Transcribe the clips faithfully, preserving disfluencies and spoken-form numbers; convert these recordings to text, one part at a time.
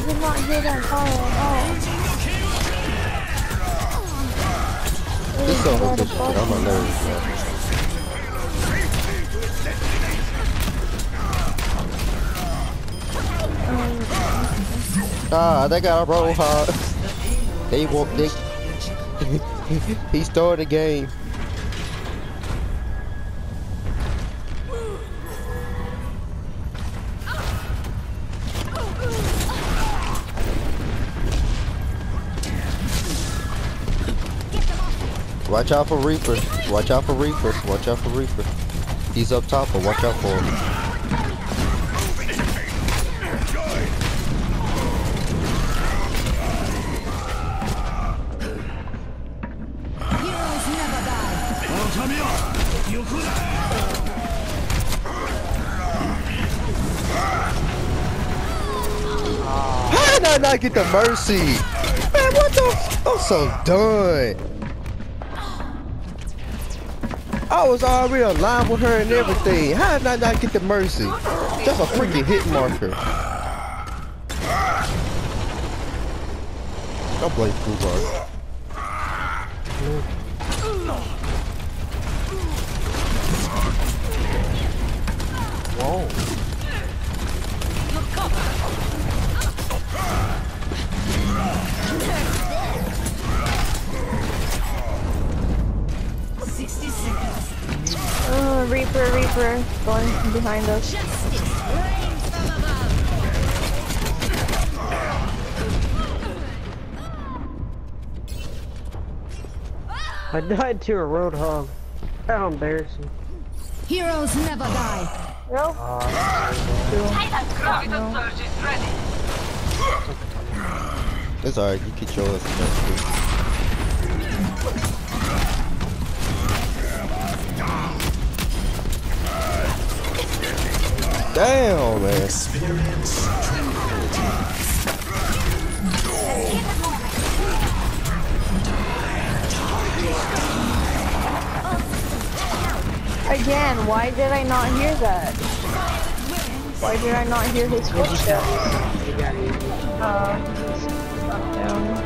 did not hear that fire at all. This song was good shit. I'm on nerves, bro. Ah, they got a roll hard. They won't. They. He started the game. Watch out for Reaper. Watch out for Reaper. Watch out for Reaper. He's up top, but watch out for him. Heroes never die. How did I not get the mercy? Man, what the? I'm so done. I was already aligned with her and everything. How did I not get the mercy? Just a freaking hit marker. Don't blame Fubar. Whoa. sixty seconds. Uh, Reaper, Reaper, going behind us. Justice reigns from above. I died to a roadhog. How embarrassing. Heroes never die. No? Uh, No. It's alright, you can show us. Damn, man. Experience Again, why did I not hear that? Why did I not hear his footsteps? Uh, down.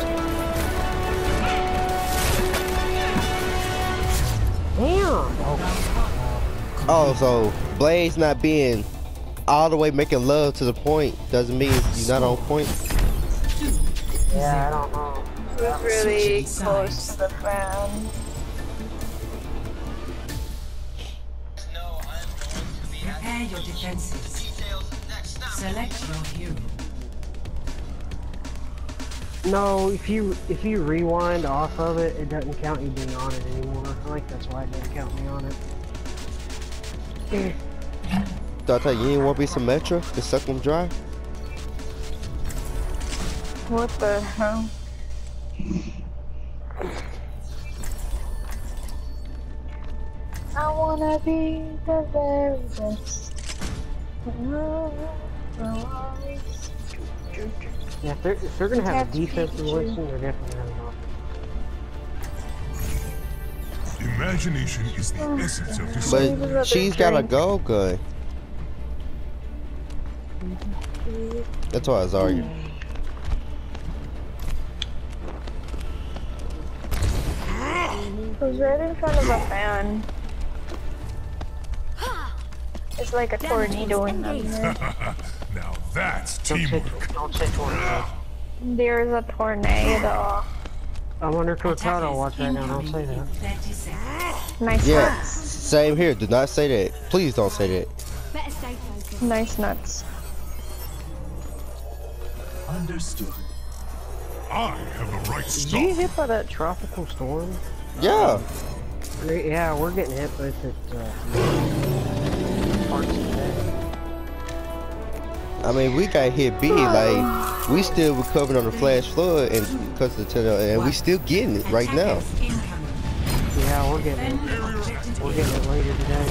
damn. Oh, so Blaze not being all the way making love to the point doesn't mean you're not on point. Yeah, I don't know. It was really close to the fan. Prepare your defenses. Select your hero. No, if you if you rewind off of it, it doesn't count you being on it anymore. I think that's why it didn't count me on it. Did I tell you, you didn't want to be Symmetra? Just suck them dry? What the hell? I wanna be the very best. Yeah, if they're, if they're gonna have a defensive listen, they're definitely having an offense. imagination is the essence of design. But she's got a gold gun. That's why I was arguing. I was right in front of a fan. It's like a tornado in there. Now that's Don't say, teamwork. don't say tornado. There's a tornado. I'm under Cortado watch right now, don't say that. thirty seconds. Nice Yeah, nuts. same here. Do not say that. Please don't say that. Better stay focused. Nice nuts. Understood. I have the right Did you stuff. get hit by that tropical storm? Yeah. We- Yeah, we're getting hit with it. Uh, parts of the day. I mean, we got hit big. Like, we still recovering on the flash flood and because of the tornado, and we still getting it right now. Attackers incoming. Yeah, we're getting it. We're getting it later today.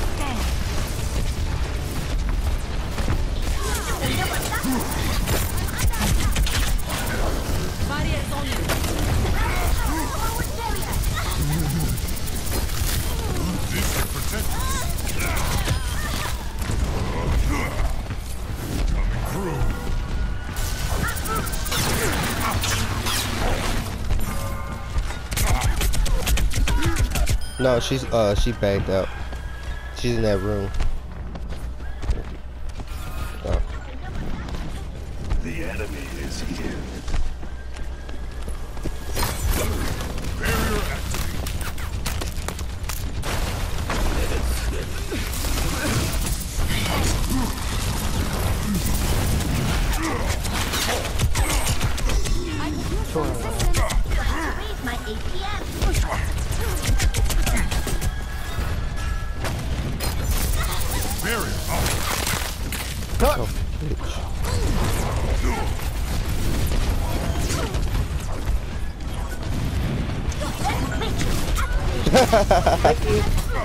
Barriers on you. This should protect us. Coming through. No, she's uh she bagged out. She's in that room. Oh. The enemy is here. My A P M. Barrier up. Oh, bitch. Thank you.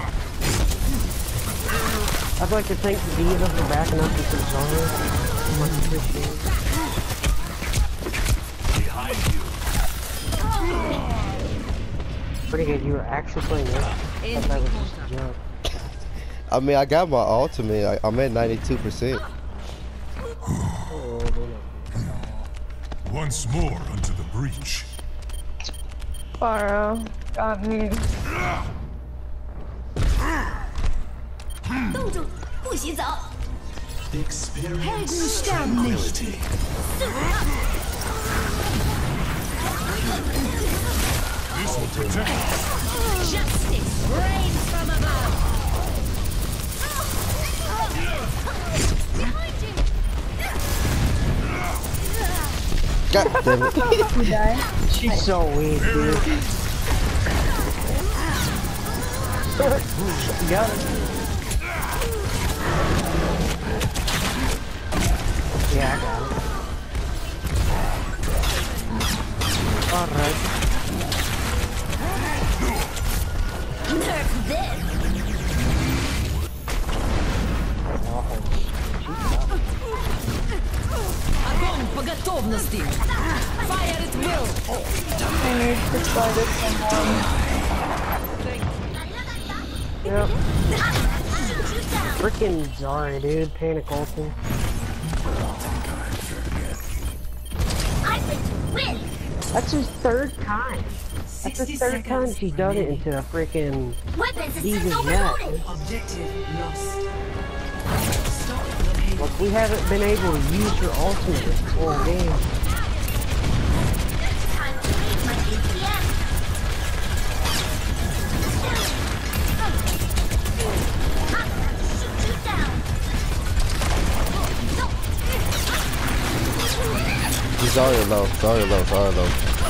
I'd like to thank the Diva for backing up with some songs. Much appreciated. Behind you. Pretty good. You were actually playing this. I thought that was just a joke. I mean, I got my ultimate. I, I'm at ninety-two percent. Oh, no, no. Once more unto the breach. Pharah got me. 冻住，不许走。 Experience tranquility. This will protect us. Justice reigns from above. Behind you. God damn it. You die. She's so weak, dude. You got it. Yeah, I got it. Alright. Nerf this. Огонь по готовности. Fire at will. I need to slide it someone. Yep. Freaking Zarya, dude. Panic ulting. I think to win. That's his third time. That's the third time she's done it into a freaking Weapon systems Diva's net. overloaded. Objective lost. Stop the pain. Like, we haven't been able to use her ultimate this whole game. Time to raise my A P M. I'm gonna shoot you down. Zarya low. Zarya low. Zarya low.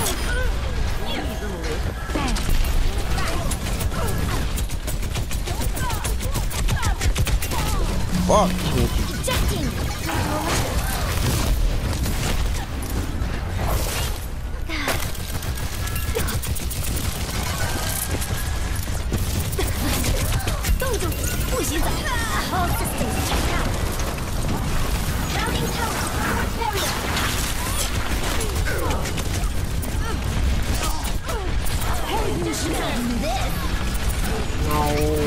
Fuck. Ejecting.冻住，不许走。All systems checked out. Routing tower. Barrier. Nerf this. No.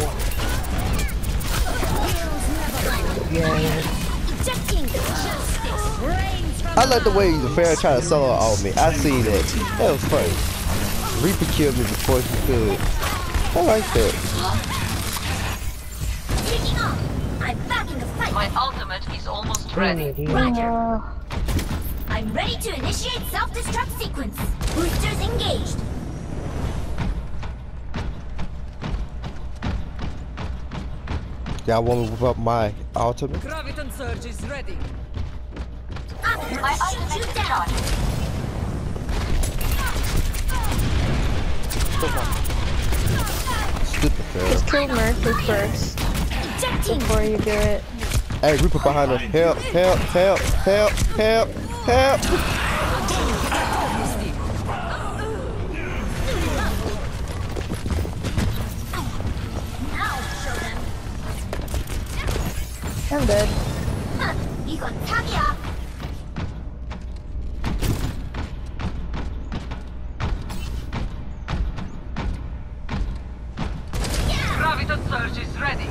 Yeah. Ejecting. Justice reigns from I like the way the fair tried to solo on me. I see that. That was funny. Reaper killed me before she could. I like that. taking off. I'm back in the fight. My ultimate is almost Damn ready. it, dude. Roger. Uh, I'm ready to initiate self-destruct sequence. Boosters engaged. Y'all want to whip up my ultimate? Graviton surge is ready. I'm gonna shoot you down. Stupid fair. just kill Mercy first Ejecting. before you do it. Hey, Reaper behind us. Help, help, help, help, help, help. Now show them. I'm dead. Huh, 이건 답이야. Graviton surge is ready.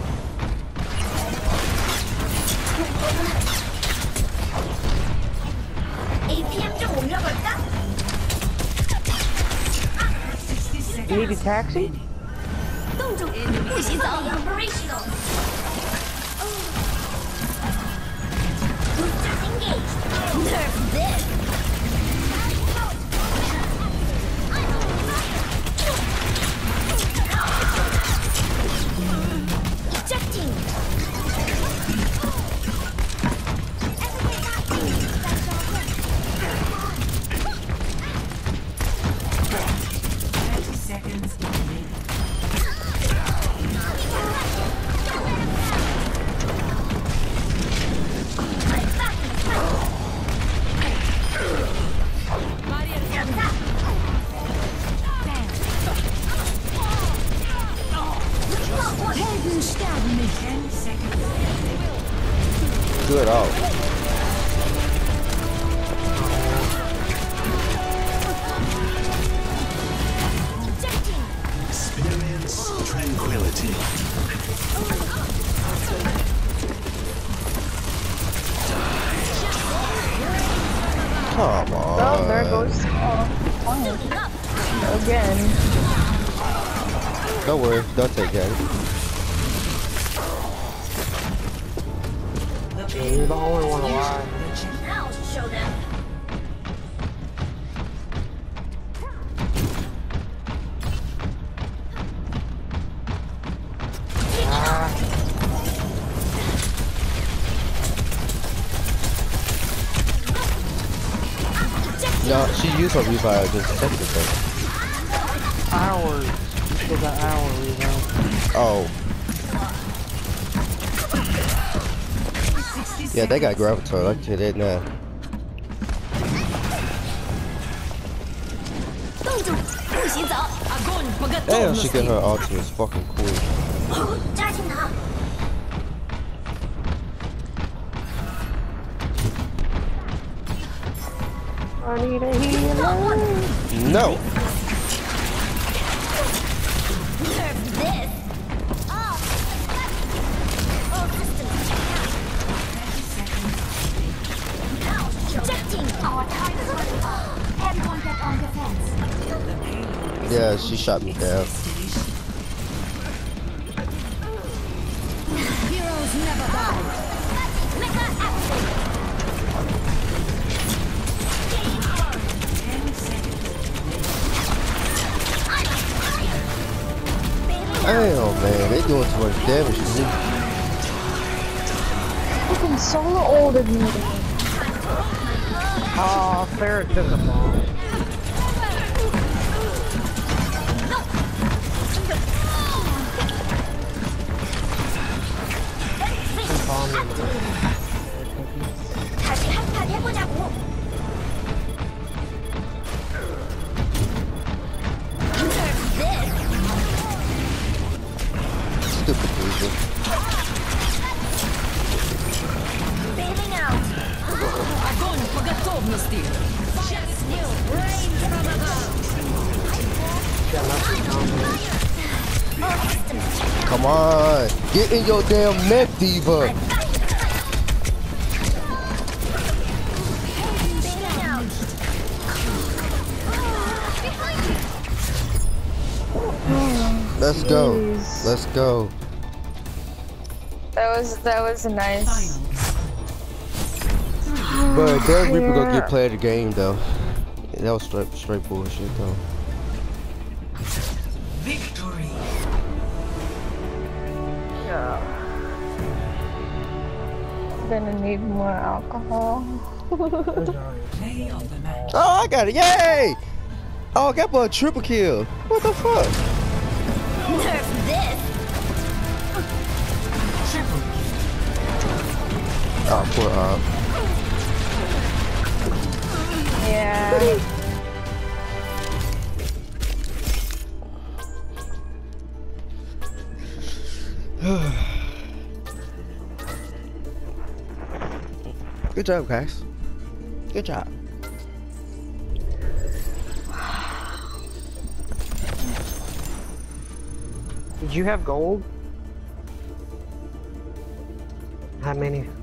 에이피엠 좀 올려볼까? You need a taxi? 冻住，不洗澡。Operational. Boosters engaged. Nerf this. Ejecting. Good out. Experience tranquility. Come on. Oh, there goes oh, again. Don't worry, don't take that. You're the only one alive. Now show them. No, she used her revive just a second ago. Hours. You still got hours, you know. Oh. Yeah, they got Gravitar. I can tell that now. Damn, she got her ultimate. It's fucking cool. 扎紧他。 I need a healer. No. Nerf this. Oh. All systems check out. Now ejecting. Our target. Everyone get on defense. Yeah, she shot me down. Heroes never die. Mecha action. Damn, man, they doing too much damage to me. Fucking solo older me. Oh, Ferret took a bomb. Bomb in the 开始害怕天不加补。Nerf this. Stupid people. Bailing out. Огонь по готовности. New rain from above. got nothing on me. All systems check out. Come on, get in your damn neck, Diva. Bailing out. Let's go. Jeez. Let's go. That was that was nice. But those people gonna Yeah. get play of the game though. Yeah, that was straight straight bullshit though. Victory. Yeah. Gonna need more alcohol. Play of the match. Oh, I got it! Yay! Oh, I got a triple kill. What the fuck? Nerf this. Triple. Oh, poor Op. Yeah. Good job, guys. Good job. Did you have gold? How many?